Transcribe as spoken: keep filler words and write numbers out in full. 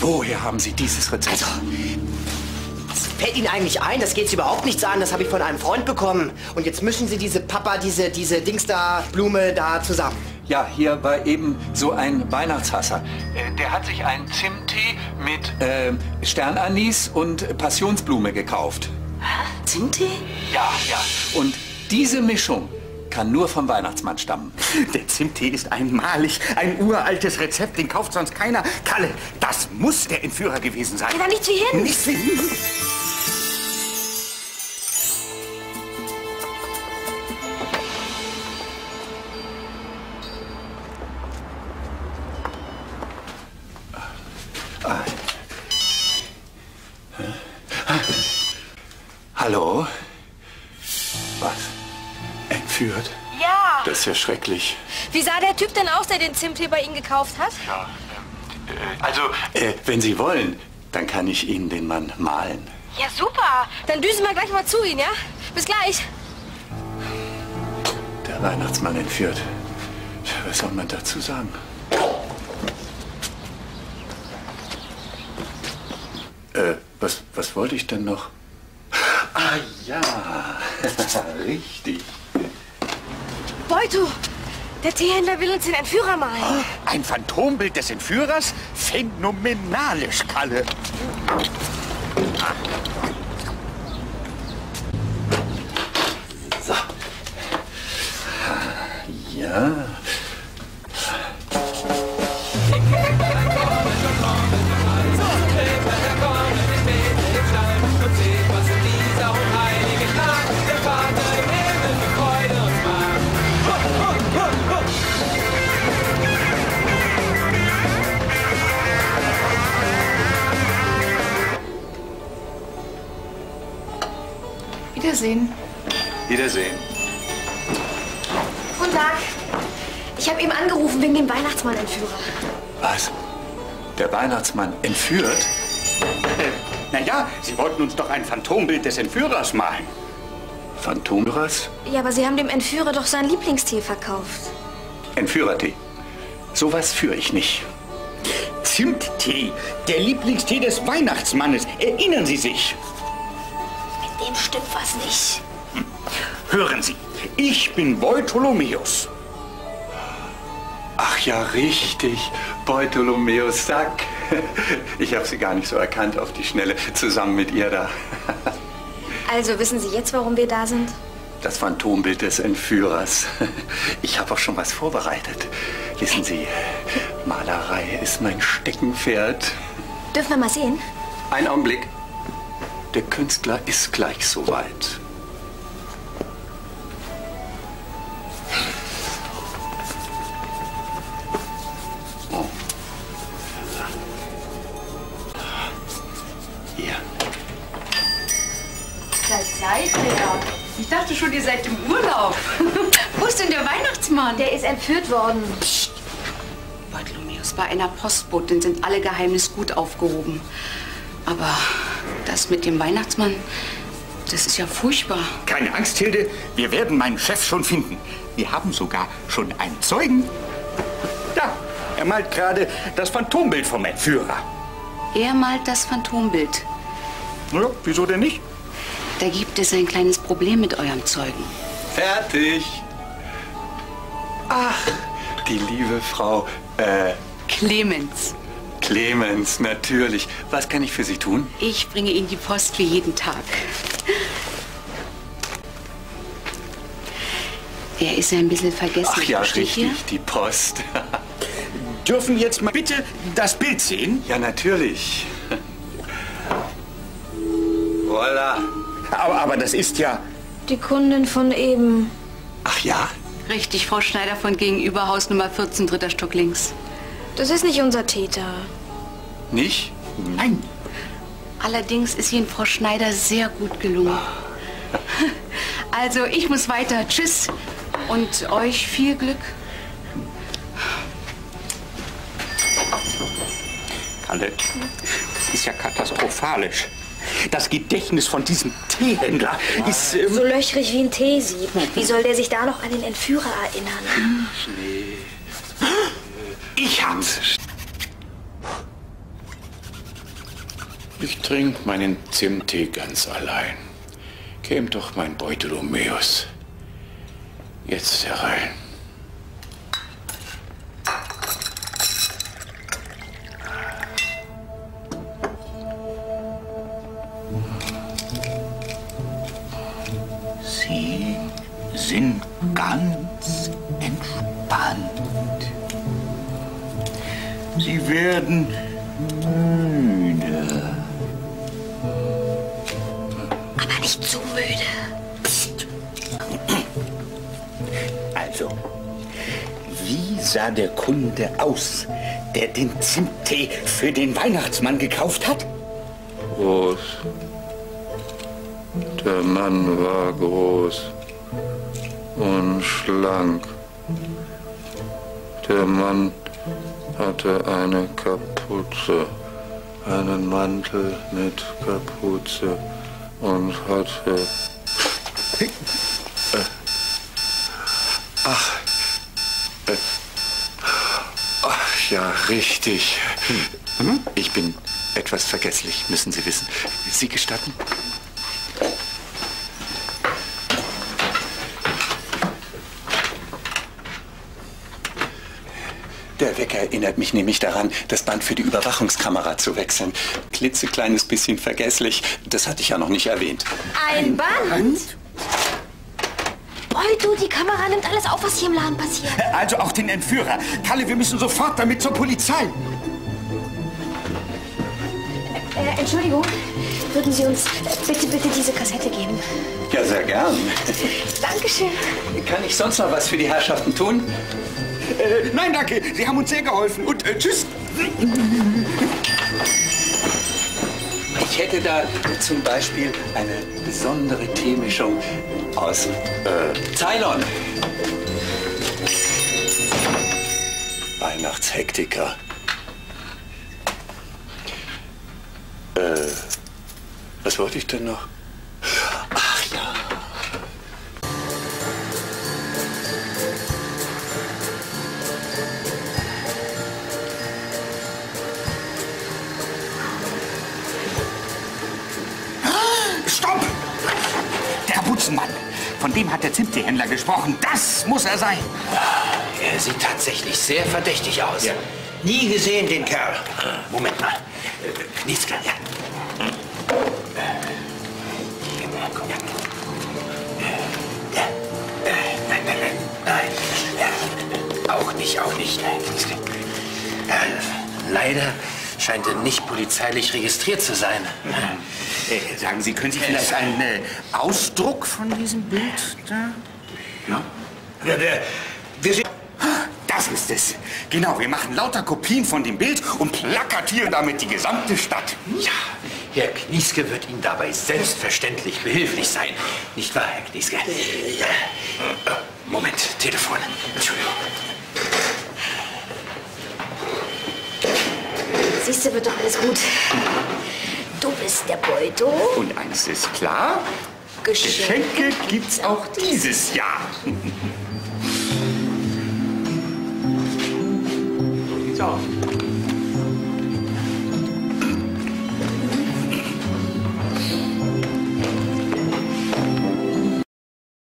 Woher haben Sie dieses Rezept? Also, was fällt Ihnen eigentlich ein? Das geht Sie überhaupt nichts an. Das habe ich von einem Freund bekommen. Und jetzt mischen Sie diese Papa, diese, diese Dings da, Blume da zusammen. Ja, hier war eben so ein Weihnachtshasser. Äh, der hat sich einen Zimttee mit äh, Sternanis und Passionsblume gekauft. Zimttee? Ja, ja. Und diese Mischung kann nur vom Weihnachtsmann stammen. Der Zimttee ist einmalig. Ein uraltes Rezept, den kauft sonst keiner. Kalle, das muss der Entführer gewesen sein. Geh da nichts wie hin. Nichts wie hin. Hallo? Was? Entführt? Ja. Das ist ja schrecklich. Wie sah der Typ denn aus, der den Zimttee bei Ihnen gekauft hat? Ja, ähm, äh, also, äh, wenn Sie wollen, dann kann ich Ihnen den Mann malen. Ja, super. Dann düsen wir gleich mal zu Ihnen, ja? Bis gleich. Der Weihnachtsmann entführt. Was soll man dazu sagen? Äh, was, was wollte ich denn noch? Ah ja, richtig. Beutu, der Teehändler will uns den Entführer malen. Ein Phantombild des Entführers? Phänomenalisch, Kalle. So. Ja. Wiedersehen. Wiedersehen. Guten Tag. Ich habe eben angerufen wegen dem Weihnachtsmann-Entführer. Was? Der Weihnachtsmann entführt? Äh, na ja, Sie wollten uns doch ein Phantombild des Entführers malen. Phantomras? Ja, aber Sie haben dem Entführer doch seinen Lieblingstee verkauft. Entführertee. Sowas führe ich nicht. Zimttee, der Lieblingstee des Weihnachtsmannes. Erinnern Sie sich? Mit dem stimmt was nicht. Hören Sie, ich bin Bartholomäus. Ach ja, richtig. Bartholomäus Sack. Ich habe Sie gar nicht so erkannt auf die Schnelle, zusammen mit ihr da. Also, wissen Sie jetzt, warum wir da sind? Das Phantombild des Entführers. Ich habe auch schon was vorbereitet. Wissen Sie, Malerei ist mein Steckenpferd. Dürfen wir mal sehen? Einen Augenblick. Der Künstler ist gleich soweit. Oh. Hier. Da seid ihr. Ich dachte schon, ihr seid im Urlaub. Wo ist denn der Weihnachtsmann? Der ist entführt worden. Psst. Bartholomäus, bei einer Postbotin sind alle Geheimnisse gut aufgehoben. Aber das mit dem Weihnachtsmann, das ist ja furchtbar. Keine Angst, Hilde, wir werden meinen Chef schon finden. Wir haben sogar schon einen Zeugen. Ja, er malt gerade das Phantombild vom Entführer. Er malt das Phantombild. Na ja, wieso denn nicht? Da gibt es ein kleines Problem mit eurem Zeugen. Fertig. Ach, die liebe Frau, äh, Clemens. Clemens, natürlich. Was kann ich für Sie tun? Ich bringe Ihnen die Post für jeden Tag. Er ist ein bisschen vergessen. Ach ja, versteht richtig, ihr? die Post. Dürfen wir jetzt mal bitte das Bild sehen? Ja, natürlich. Voilà. Aber, aber das ist ja... Die Kundin von eben. Ach ja? Richtig, Frau Schneider von gegenüber, Haus Nummer vierzehn, dritter Stock links. Das ist nicht unser Täter. Nicht? Nein. Allerdings ist Ihnen Frau Schneider sehr gut gelungen. Also, ich muss weiter. Tschüss. Und euch viel Glück. Kalle, das ist ja katastrophalisch. Das Gedächtnis von diesem Teehändler ist... Ähm So löchrig wie ein Teesieb. Wie soll der sich da noch an den Entführer erinnern? Schnee. Ich hab's. Ich trink meinen Zimttee ganz allein. Käm doch mein Bartholomäus jetzt herein. Sie sind ganz entspannt. Sie werden müde. Aber nicht zu müde. Psst. Also, wie sah der Kunde aus, der den Zimttee für den Weihnachtsmann gekauft hat? Groß. Der Mann war groß und schlank. Der Mann hatte eine Kapuze, einen Mantel mit Kapuze und hatte... Äh, ach, äh, ach, ja, richtig. Hm? Ich bin etwas vergesslich, müssen Sie wissen. Sie gestatten? Der Wecker erinnert mich nämlich daran, das Band für die Überwachungskamera zu wechseln. Klitzekleines bisschen vergesslich, das hatte ich ja noch nicht erwähnt. Ein Band? Boy, du, die Kamera nimmt alles auf, was hier im Laden passiert. Also auch den Entführer. Kalle, wir müssen sofort damit zur Polizei. Äh, Entschuldigung, würden Sie uns äh, bitte, bitte diese Kassette geben? Ja, sehr gern. Dankeschön. Kann ich sonst noch was für die Herrschaften tun? Äh, nein, danke. Sie haben uns sehr geholfen. Und äh, tschüss. Ich hätte da zum Beispiel eine besondere Teemischung aus äh, Ceylon. Weihnachtshektiker. Äh, was wollte ich denn noch? Ach ja. Stopp! Der Kapuzenmann. Von dem hat der Zimtteehändler gesprochen. Das muss er sein. Er sieht tatsächlich sehr verdächtig aus. Ja. Nie gesehen, den Kerl. Äh, Moment mal. Äh, Kniezke, ja. Komm, ja. Ja. Äh, Nein, nein, nein. Nein. Ja. Auch nicht, auch nicht. Nein, Kniezke. Äh, leider scheint er nicht polizeilich registriert zu sein. Äh, sagen Sie, können Sie vielleicht einen äh, Ausdruck von diesem Bild da? Ja? Ja, der... Wir sind... Das ist es. Genau, wir machen lauter Kopien von dem Bild und plakatieren damit die gesamte Stadt. Ja, Herr Kniezke wird Ihnen dabei selbstverständlich behilflich sein. Nicht wahr, Herr Kniezke? Ja. Moment, Telefon. Entschuldigung. Siehst du, wird doch alles gut. Du bist der Beuto. Und eins ist klar, Geschenke, Geschenke gibt's auch dieses Jahr. So sieht's aus.